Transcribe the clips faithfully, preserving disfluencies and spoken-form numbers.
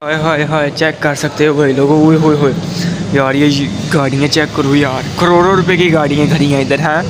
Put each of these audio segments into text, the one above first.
हाय हाय हाय check कर सकते हो भाई लोगों। ओए होए होए यार, ये गाड़ियाँ चेक करो यार, करोड़ों रुपए की गाड़ियाँ खड़ी हैं इधर हैं।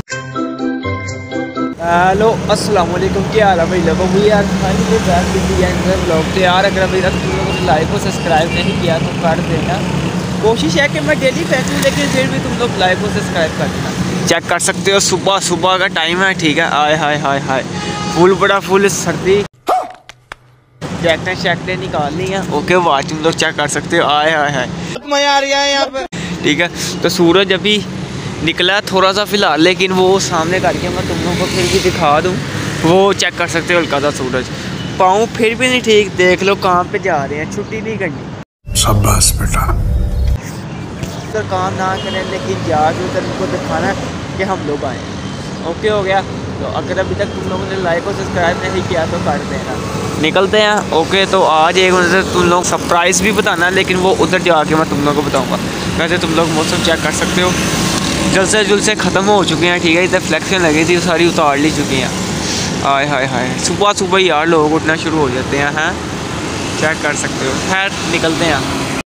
हेलो अस्सलाम वालेकुम, क्या हाल है भाई लोगों। We are finally back with the another vlog. तो यार अगर अभी तक तुम लोगों ने लाइक और सब्सक्राइब नहीं किया तो कर देना। कोशिश है कि मैं डेली फेंकूँ, लेकिन फिर भी तुम लोग लाइक और सब्सक्राइब कर देना। चेक कर सकते हो सुबह सुबह का टाइम है, ठीक है। आय हाय हाय हाय फुल बड़ा फुल सर्दी, जैकटें शैकटें निकाल ली हैं। ओके वाह, तुम लोग चेक कर सकते हो। आए हाय हाय मज़ा आ रहा है यहाँ पे, ठीक है। तो सूरज अभी निकला है थोड़ा सा फिलहाल, लेकिन वो सामने करके मैं तुम लोगों को फिर भी दिखा दूँ। वो चेक कर सकते हो हल्का सा सूरज, पाँव फिर भी नहीं ठीक। देख लो कहाँ पे जा रहे हैं, छुट्टी नहीं करनी। शाबाश बेटा। उधर काम ना करें, लेकिन जाके उधर उनको दिखाना कि हम लोग आए। ओके हो गया। तो अगर अभी तक तुम लोगों ने लाइक और सब्सक्राइब नहीं किया तो कर देना। निकलते हैं। ओके तो आज एक वजह तुम लोग सरप्राइज़ भी बताना, लेकिन वो उधर जाके मैं तुम लोगों को बताऊंगा। वैसे तुम लोग मौसम चेक कर सकते हो, जलसे जुलसे ख़त्म हो चुके हैं, ठीक है। इधर फ्लैक्शन लगी थी सारी उतार ली चुकी हैं। हाय हाय हाय सुबह सुबह यार लोग उठना शुरू हो जाते हैं हैं चेक कर सकते हो। खैर निकलते हैं।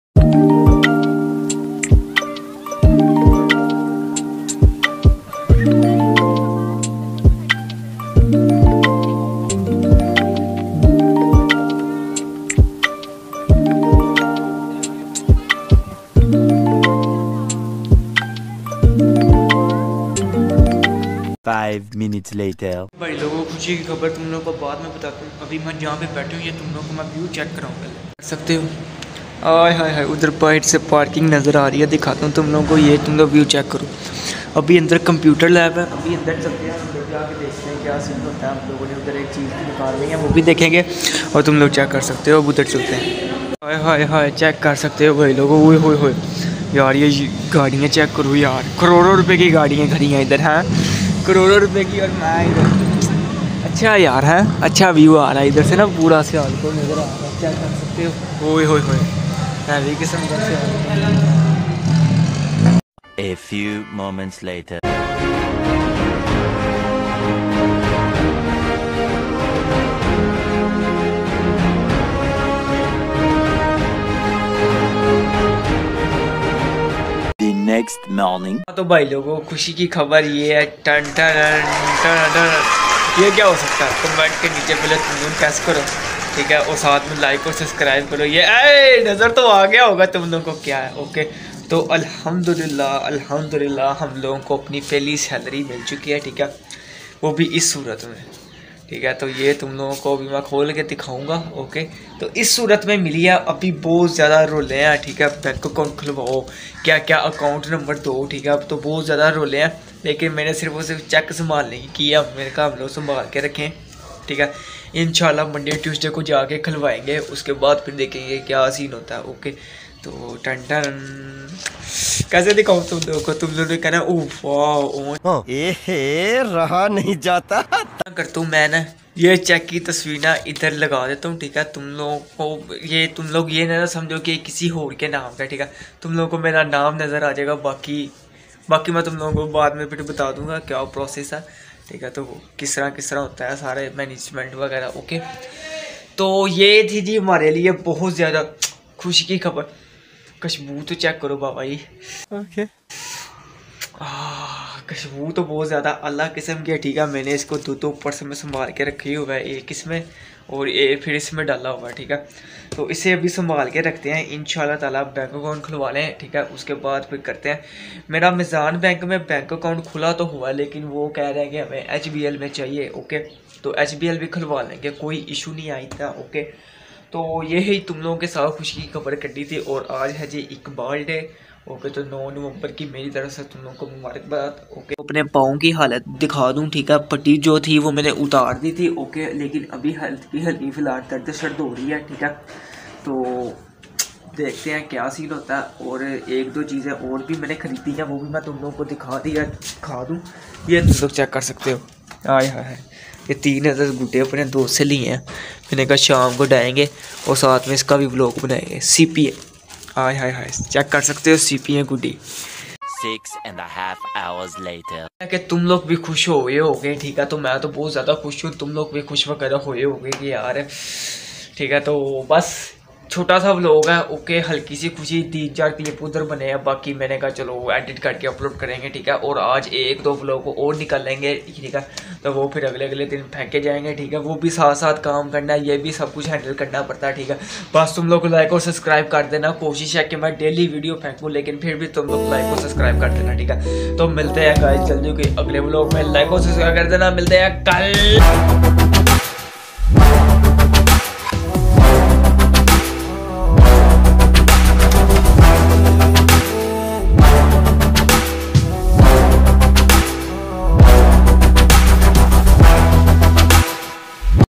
Five minutes later. भाई लोगों को खुशी की खबर तुम लोगों को बाद में बताता हूँ। अभी मैं जहाँ पे बैठे हूँ ये तुम लोगों को मैं व्यू चेक कराऊँ पहले, कर सकते हो। आय हाय हाय उधर बाइट से पार्किंग नज़र आ रही है, दिखाता हूँ तुम लोगों को। ये तुम लोग व्यू चेक करो। अभी अंदर कंप्यूटर लैब है, अभी अंदर चलते हैं, अंदर जाके देखते हैं क्या सीन होता है। हम लोगों ने उधर एक चीज़ निकाल ली है, वो भी देखेंगे और तुम लोग चेक कर सकते हो। अब उधर चलते हैं। हाय हाय हाय चेक कर सकते हो भाई लोगों। ओए होए होए यार, ये गाड़ियाँ चेक करो यार, करोड़ों रुपए की गाड़ियाँ खड़ी हैं इधर हैं, करोड़ों रुपए की। और मैं इधर अच्छा यार है, अच्छा व्यू आ रहा है इधर से ना, पूरा सियाल को नज़र आ रहा है, चेक कर सकते हो। ओए होए होए हैवी किस्म का सियाल। A few moments later. The next morning. तो भाई लोगों खुशी की खबर ये है, टन टन टन टन। ये क्या हो सकता है, कमेंट के नीचे पहले तुम लोग प्रेस करो, ठीक है, और साथ में लाइक और सब्सक्राइब करो। ये ए नज़र तो आ गया होगा तुम लोगों को क्या है। ओके तो अल्हम्दुलिल्लाह अल्हम्दुलिल्लाह हम लोगों को अपनी पहली सैलरी मिल चुकी है, ठीक है, वो भी इस सूरत में, ठीक है। तो ये तुम लोगों को अभी मैं खोल के दिखाऊंगा। ओके तो इस सूरत में मिली है। अभी बहुत ज़्यादा रोले हैं, ठीक है। बैंक अकाउंट खुलवाओ, क्या क्या अकाउंट नंबर दो, ठीक है। अब तो बहुत ज़्यादा रोले हैं, लेकिन मैंने सिर्फ और सिर्फ चेक संभालने की किया। मेरे का हम लोग संभाल के रखें, ठीक है। इंशाल्लाह मंडे ट्यूसडे को जाके खुलवाएंगे, उसके बाद फिर देखेंगे क्या सीन होता है। ओके तो टन टन कैसे दिखाऊँ तुम लोगों को, तुम लोगों ने कहना ओह वाह ए रहा नहीं जाता। करता हूँ मैं ना, ये चेक की तस्वीर ना इधर लगा देता हूँ, ठीक है। तुम लोगों को ये तुम लोग ये ना समझो कि किसी और के नाम का, ठीक है। तुम लोगों को मेरा नाम नज़र आ जाएगा, बाकी बाकी मैं तुम लोगों को बाद में फिर बता दूंगा क्या प्रोसेस है, ठीक है। तो किस तरह किस तरह होता है सारे मैनेजमेंट वगैरह। ओके तो ये थी जी हमारे लिए बहुत ज़्यादा खुशी की खबर। खुशबू तो चेक करो बाबा जी। ओके खुशबू तो बहुत ज़्यादा अल्लाह किस्म की है, ठीक है। मैंने इसको दो दो ऊपर से मैं संभाल के रखी हुआ है, एक इसमें और ये फिर इसमें डाला हुआ है, ठीक है। तो इसे अभी संभाल के रखते हैं, इंशाल्लाह ताला बैंक अकाउंट खुलवा लें, ठीक है। उसके बाद फिर करते हैं। मेरा मिज़ान बैंक में बैंक अकाउंट खुला तो हुआ, लेकिन वो कह रहे हैं कि हमें एच बी एल में चाहिए। ओके तो एच बी एल भी खुलवा लेंगे, कोई इशू नहीं आई था। ओके तो ये ही तुम लोगों के साथ खुशी की खबर कटी थी। और आज है जी इकबाल डे। ओके तो नौ नवंबर की मेरी तरफ से तुम लोगों को मुबारकबाद। ओके अपने पाँव की हालत दिखा दूं, ठीक है। पट्टी जो थी वो मैंने उतार दी थी, ओके, लेकिन अभी हल्की हल्की फिलहाल दर्द शर्द हो रही है, ठीक है। तो देखते हैं क्या सीन होता है। और एक दो चीज़ें और भी मैंने खरीदी हैं, वो भी मैं तुम लोगों को दिखा दी दिखा दूँ। ये तुम लोग चेक कर सकते हो। आय हाय हाय ये तीन हज़ार गुड्डे अपने दोस्त से लिए हैं, मैंने कहा शाम को डालेंगे और साथ में इसका भी व्लॉग बनाएंगे। सी पी ए हाय हाय हाय चेक कर सकते हो, सी पी ए गुड्डी। Six and a half hours later. कि तुम लोग भी खुश हो गए होगे, ठीक है। तो मैं तो बहुत ज़्यादा खुश हूँ, तुम लोग भी खुश वगैरह हुए होगे कि यार, ठीक है। तो बस छोटा सा व्लॉग है, ओके, हल्की सी खुशी, तीन चार क्लिप उधर बने हैं, बाकी मैंने कहा चलो एडिट करके अपलोड करेंगे, ठीक है। और आज एक दो व्लॉग और निकल लेंगे, ठीक है, तो वो फिर अगले अगले दिन फेंके जाएंगे, ठीक है। वो भी साथ साथ काम करना है, ये भी सब कुछ हैंडल करना पड़ता है, ठीक है। बस तुम लोग लाइक और सब्सक्राइब कर देना। कोशिश है कि मैं डेली वीडियो फेंकूँ, लेकिन फिर भी तुम लोग लाइक और सब्सक्राइब कर देना, ठीक है। तो मिलते हैं गाइस जल्दी कोई अगले व्लॉग में, लाइक और सब्सक्राइब कर देना। मिलते हैं कल।